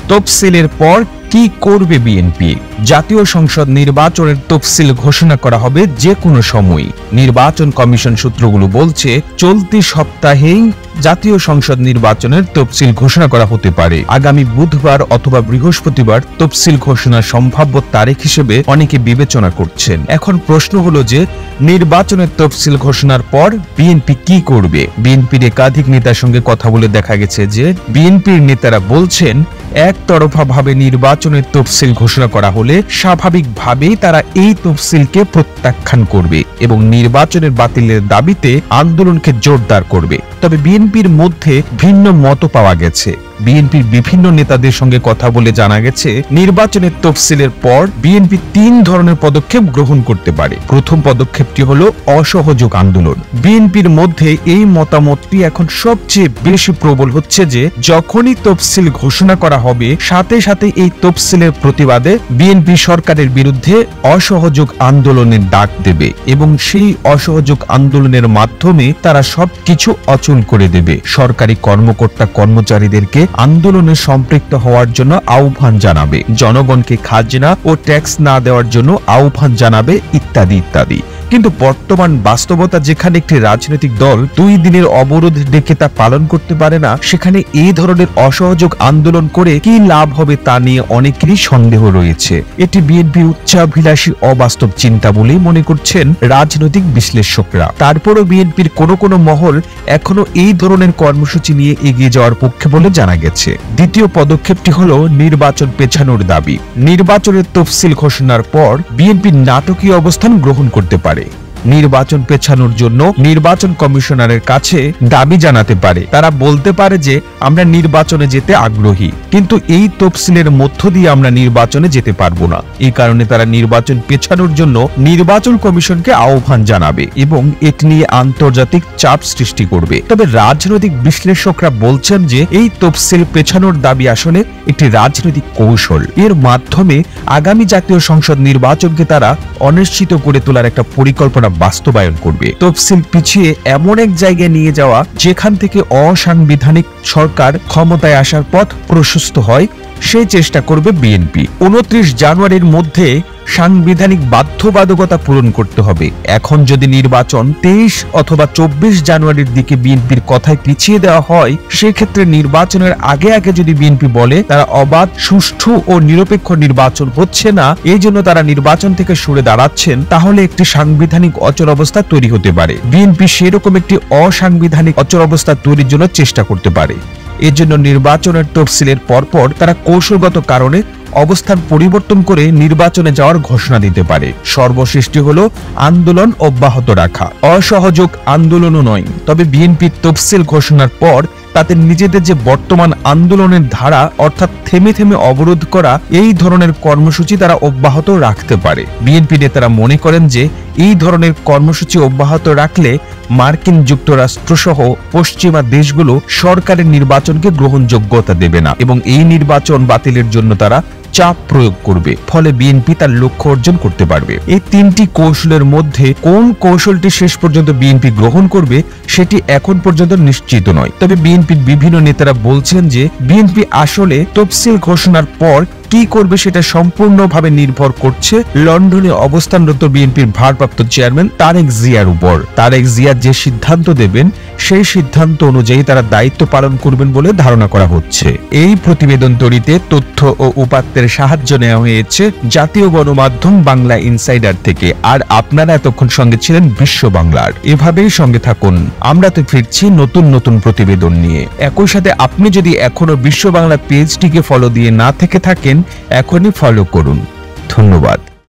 তফসিলের পর কি করবে বিএনপি? জাতীয় সংসদ নির্বাচনের তফসিল ঘোষণা করা হবে যে কোনো সময়। নির্বাচন কমিশন সূত্রগুলো বলছে চলতি সপ্তাহেই জাতীয় সংসদ নির্বাচনের তফসিল ঘোষণা করা হতে পারে। আগামী বুধবার অথবা বৃহস্পতিবার তফসিল ঘোষণার সম্ভাব্য তারিখ হিসেবে অনেকে বিবেচনা করছেন। এখন প্রশ্ন হলো যে নির্বাচনের তফসিল ঘোষণার পর বিএনপি কি করবে? বিএনপির একাধিক নেতার সঙ্গে কথা বলে দেখা গেছে যে বিএনপির নেতারা বলছেন একতরফাভাবে নির্বাচনের তফসিল ঘোষণা করা হলে স্বাভাবিকভাবেই তারা এই তফসিলকে প্রত্যাখ্যান করবে এবং নির্বাচনের বাতিলের দাবিতে আন্দোলনকে জোরদার করবে। তবে বিএনপির মধ্যে ভিন্ন মত পাওয়া গেছে। বিএনপির বিভিন্ন নেতাদের সঙ্গে কথা বলে জানা গেছে নির্বাচনের তফসিলের পর বিএনপি 3 ধরনের পদক্ষেপ গ্রহণ করতে পারে। প্রথম পদক্ষেপটি হলো অসহযোগ আন্দোলন। বিএনপির মধ্যে এই মতামতটি এখন সবচেয়ে বেশি প্রবল হচ্ছে যে যখনই তফসিল ঘোষণা করা হবে সাথে সাথে এই তফসিলের প্রতিবাদে বিএনপি সরকারের বিরুদ্ধে অসহযোগ আন্দোলনের ডাক দেবে এবং সেই অসহযোগ আন্দোলনের মাধ্যমে তারা সবকিছু অচল করে দেবে। সরকারি কর্মকর্তা কর্মচারীদেরকে আন্দোলনে সম্পৃক্ত হওয়ার জন্য আহ্বান জানাবে, জনগণকে খাজনা ও ট্যাক্স না দেওয়ার জন্য আহ্বান জানাবে ইত্যাদি ইত্যাদি। কিন্তু বর্তমান বাস্তবতা যেখানে একটি রাজনৈতিক দল 2 দিনের অবরোধ ডেকে তা পালন করতে পারে না, সেখানে এই ধরনের অসহযোগ আন্দোলন করে কি লাভ হবে তা নিয়ে অনেকেরই সন্দেহ রয়েছে। এটি বিএনপি উচ্চাভিলাষী অবাস্তব চিন্তা বলেই মনে করছেন রাজনৈতিক বিশ্লেষকরা। তারপরও বিএনপির কোনো মহল এখনো এই ধরনের কর্মসূচি নিয়ে এগিয়ে যাওয়ার পক্ষে বলে জানা গেছে। দ্বিতীয় পদক্ষেপটি হলো নির্বাচন পেছানোর দাবি। নির্বাচনের তফসিল ঘোষণার পর বিএনপি নাটকীয় অবস্থান গ্রহণ করতে পারে। নির্বাচন পেছানোর জন্য নির্বাচন কমিশনারের কাছে দাবি জানাতে পারে। তারা বলতে পারে যে আমরা নির্বাচনে যেতে আগ্রহী, কিন্তু এই তফসিলের মধ্য দিয়ে আমরা নির্বাচনে যেতে পারবো না। এই কারণে তারা নির্বাচন পেছানোর জন্য নির্বাচন কমিশনকে আহ্বান জানাবে এবং এটি নিয়ে আন্তর্জাতিক চাপ সৃষ্টি করবে। তবে রাজনৈতিক বিশ্লেষকরা বলছেন যে এই তফসিল পেছানোর দাবি আসলে একটি রাজনৈতিক কৌশল। এর মাধ্যমে আগামী জাতীয় সংসদ নির্বাচনকে তারা অনিশ্চিত করে তোলার একটা পরিকল্পনা বাস্তবায়ন করবে। তফসিল পিছিয়ে এমন এক জায়গায় নিয়ে যাওয়া যেখান থেকে অসাংবিধানিক সরকার ক্ষমতায় আসার পথ প্রশস্ত হয়, সেই চেষ্টা করবে বিএনপি। 29 জানুয়ারির মধ্যে সাংবিধানিক বাধ্যবাধকতা পূরণ করতে হবে। এখন যদি নির্বাচন 23 অথবা 24 জানুয়ারির দিকে বিএনপির কথায় পিছিয়ে দেওয়া হয়, সেক্ষেত্রে নির্বাচনের আগে আগে যদি বিএনপি বলে তারা অবাধ, সুষ্ঠু ও নিরপেক্ষ নির্বাচন হচ্ছে না, এই জন্য তারা নির্বাচন থেকে সরে দাঁড়াচ্ছেন, তাহলে একটি সাংবিধানিক অচল অবস্থা তৈরি হতে পারে। বিএনপি সেরকম একটি অসাংবিধানিক অচল অবস্থা তৈরির জন্য চেষ্টা করতে পারে। এর জন্য নির্বাচনের তফসিলের পরপর তারা কৌশলগত কারণে অবস্থান পরিবর্তন করে নির্বাচনে যাওয়ার ঘোষণা দিতে পারে। সর্বশেষটি হলো আন্দোলন অব্যাহত রাখা। অসহযোগ আন্দোলনও নয়, তবে বিএনপির তফসিল ঘোষণার পর তাদের নিজেদের যে বর্তমান আন্দোলনের ধারা অর্থাৎ থেমে থেমে অবরোধ করা, এই ধরনের কর্মসূচি তারা অব্যাহত রাখতে পারে। বিএনপি নেতারা মনে করেন যে এই ধরনের কর্মসূচি অব্যাহত রাখলে মার্কিন যুক্তরাষ্ট্র সহ পশ্চিমা দেশগুলো সরকারের নির্বাচনকে গ্রহণযোগ্যতা দেবে না এবং এই নির্বাচন বাতিলের জন্য তারা চাপ প্রয়োগ করবে। ফলে বিএনপি তার লক্ষ্য অর্জন করতে পারবে। এই 3টি কৌশলের মধ্যে কোন কৌশলটি শেষ পর্যন্ত বিএনপি গ্রহণ করবে সেটি এখন পর্যন্ত নিশ্চিত নয়। তবে বিএনপির বিভিন্ন নেতারা বলছেন যে বিএনপি আসলে তফসিল ঘোষণার পর কি করবে সেটা সম্পূর্ণভাবে নির্ভর করছে লন্ডনে অবস্থানরত বিএনপির ভারপ্রাপ্ত চেয়ারম্যান তারেক জিয়ার উপর। তারেক জিয়া যে সিদ্ধান্ত দেবেন সেই সিদ্ধান্ত অনুযায়ী তারা দায়িত্ব পালন করবেন বলে ধারণা করা হচ্ছে। এই প্রতিবেদন তৈরিতে তথ্য ও উপাত্তের সাহায্য নেওয়া হয়েছে জাতীয় গণমাধ্যম বাংলা ইনসাইডার থেকে। আর আপনারা এতক্ষণ সঙ্গে ছিলেন বিশ্ব বাংলার। এভাবেই সঙ্গে থাকুন, আমরা তো ফিরছি নতুন নতুন প্রতিবেদন নিয়ে। একই সাথে আপনি যদি এখনো বিশ্ব বাংলা পেজটিকে ফলো দিয়ে না থেকে থাকেন, এখনই ফলো করুন। ধন্যবাদ।